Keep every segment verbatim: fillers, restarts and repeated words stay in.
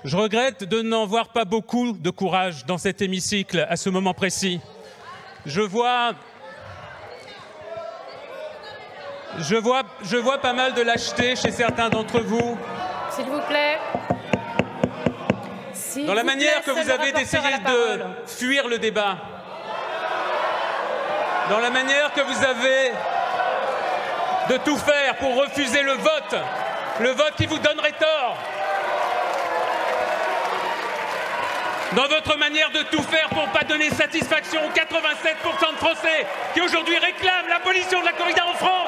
Je regrette de n'en voir pas beaucoup de courage dans cet hémicycle à ce moment précis. Je vois, je vois, je vois pas mal de lâcheté chez certains d'entre vous. S'il vous plaît. Dans la manière que vous avez d'essayer de fuir le débat. Dans la manière que vous avez de tout faire pour refuser le vote, le vote qui vous donnerait tort. Dans votre manière de tout faire pour ne pas donner satisfaction aux quatre-vingt-sept pour cent de Français qui aujourd'hui réclament l'abolition de la corrida en France.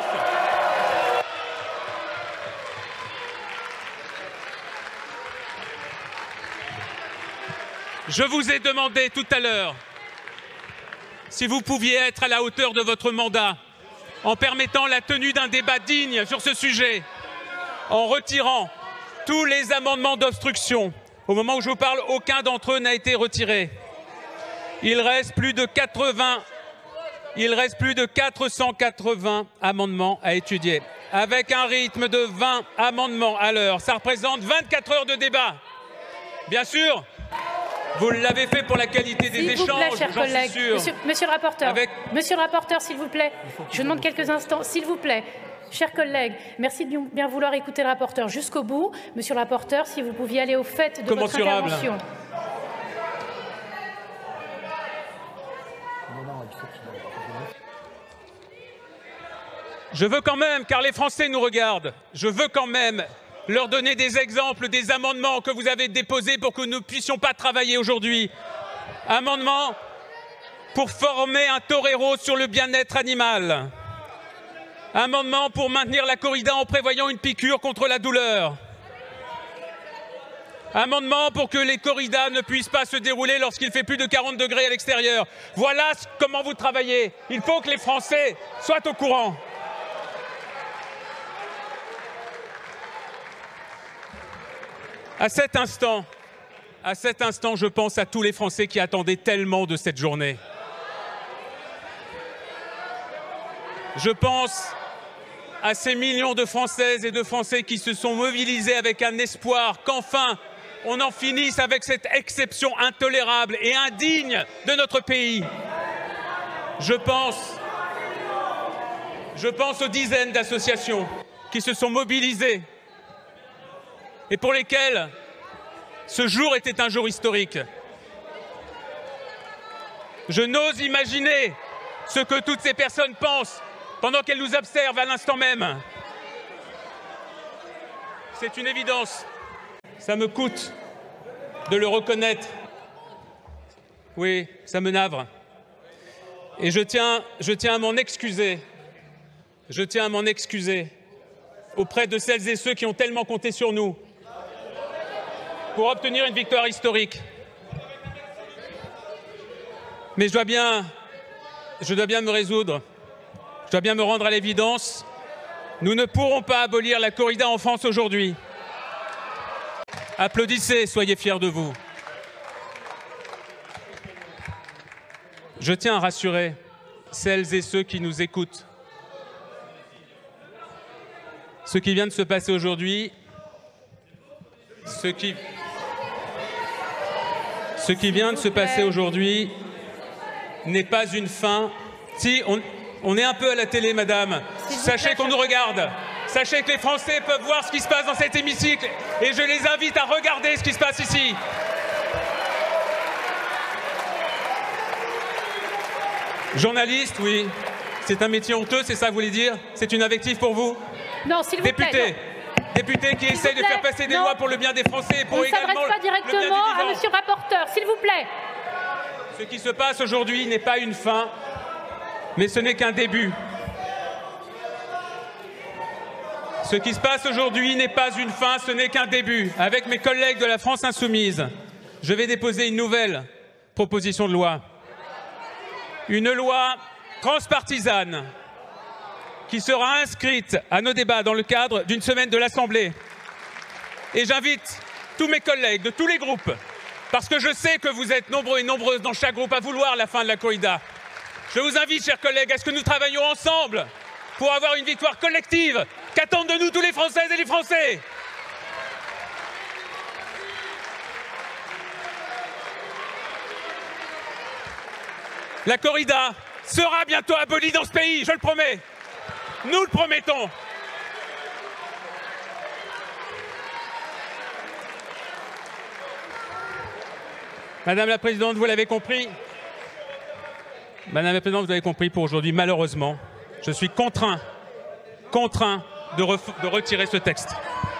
Je vous ai demandé tout à l'heure si vous pouviez être à la hauteur de votre mandat en permettant la tenue d'un débat digne sur ce sujet, en retirant tous les amendements d'obstruction. Au moment où je vous parle, aucun d'entre eux n'a été retiré. Il reste plus de quatre-vingts, il reste plus de quatre cent quatre-vingts amendements à étudier. Avec un rythme de vingt amendements à l'heure, ça représente vingt-quatre heures de débat. Bien sûr, vous l'avez fait pour la qualité des échanges, j'en suis sûr. Monsieur, monsieur le rapporteur, Avec... monsieur le rapporteur, s'il vous plaît, je vous demande quelques instants, s'il vous plaît. Chers collègues, merci de bien vouloir écouter le rapporteur jusqu'au bout. Monsieur le rapporteur, si vous pouviez aller au fait de votre intervention. Je veux quand même, car les Français nous regardent, je veux quand même leur donner des exemples des amendements que vous avez déposés pour que nous ne puissions pas travailler aujourd'hui. Amendement pour former un torero sur le bien-être animal. Amendement pour maintenir la corrida en prévoyant une piqûre contre la douleur. Amendement pour que les corridas ne puissent pas se dérouler lorsqu'il fait plus de quarante degrés à l'extérieur. Voilà comment vous travaillez. Il faut que les Français soient au courant. À cet instant, à cet instant, je pense à tous les Français qui attendaient tellement de cette journée. Je pense à ces millions de Françaises et de Français qui se sont mobilisés avec un espoir qu'enfin on en finisse avec cette exception intolérable et indigne de notre pays. Je pense, je pense aux dizaines d'associations qui se sont mobilisées et pour lesquelles ce jour était un jour historique. Je n'ose imaginer ce que toutes ces personnes pensent pendant qu'elles nous observent à l'instant même. C'est une évidence. Ça me coûte de le reconnaître. Oui, ça me navre. Et je tiens, je tiens à m'en excuser. Je tiens à m'en excuser auprès de celles et ceux qui ont tellement compté sur nous pour obtenir une victoire historique. Mais je dois bien, je dois bien me résoudre. Je dois bien me rendre à l'évidence. Nous ne pourrons pas abolir la corrida en France aujourd'hui. Applaudissez, soyez fiers de vous. Je tiens à rassurer celles et ceux qui nous écoutent. Ce qui vient de se passer aujourd'hui, ce qui, ce qui vient de se passer aujourd'hui n'est pas une fin. Si, on, on est un peu à la télé, madame. Sachez qu'on nous regarde. Sachez que les Français peuvent voir ce qui se passe dans cet hémicycle et je les invite à regarder ce qui se passe ici. Journaliste, oui. C'est un métier honteux, c'est ça que vous voulez dire? C'est une invective pour vous? Non, s'il vous Député. plaît. Député qui essaye de faire passer des non. lois pour le bien des Français et pour On ne également s'adresse pas le bien du directement à vivant. monsieur le rapporteur, s'il vous plaît. Ce qui se passe aujourd'hui n'est pas une fin, mais ce n'est qu'un début. Ce qui se passe aujourd'hui n'est pas une fin, ce n'est qu'un début. Avec mes collègues de la France Insoumise, je vais déposer une nouvelle proposition de loi. Une loi transpartisane qui sera inscrite à nos débats dans le cadre d'une semaine de l'Assemblée. Et j'invite tous mes collègues de tous les groupes, parce que je sais que vous êtes nombreux et nombreuses dans chaque groupe à vouloir la fin de la corrida. Je vous invite, chers collègues, à ce que nous travaillions ensemble pour avoir une victoire collective qu'attendent de nous tous les Françaises et les Français. La corrida sera bientôt abolie dans ce pays, je le promets. Nous le promettons. Madame la Présidente, vous l'avez compris. Madame la Présidente, vous avez compris, pour aujourd'hui, malheureusement, je suis contraint, contraint de, de retirer ce texte.